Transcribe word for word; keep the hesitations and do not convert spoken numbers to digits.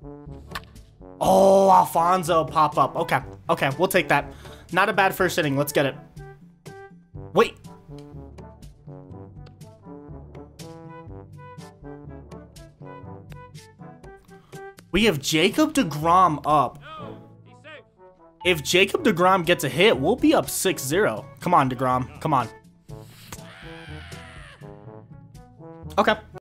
Oh, Alfonso pop up. Okay, okay, we'll take that. Not a bad first inning. Let's get it. Wait. We have Jacob deGrom up. If Jacob deGrom gets a hit, we'll be up six zero. Come on, deGrom. Come on. Okay.